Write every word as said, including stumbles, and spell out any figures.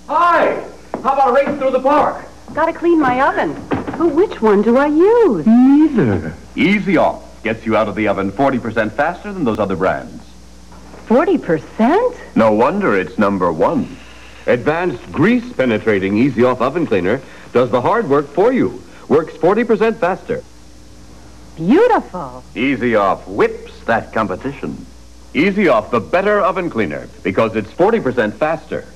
Hi! How about a race through the park? Gotta clean my oven. But which one do I use? Neither. Easy Off gets you out of the oven forty percent faster than those other brands. forty percent? No wonder it's number one. Advanced grease-penetrating Easy Off oven cleaner does the hard work for you. Works forty percent faster. Beautiful. Easy Off whips that competition. Easy Off, the better oven cleaner, because it's forty percent faster.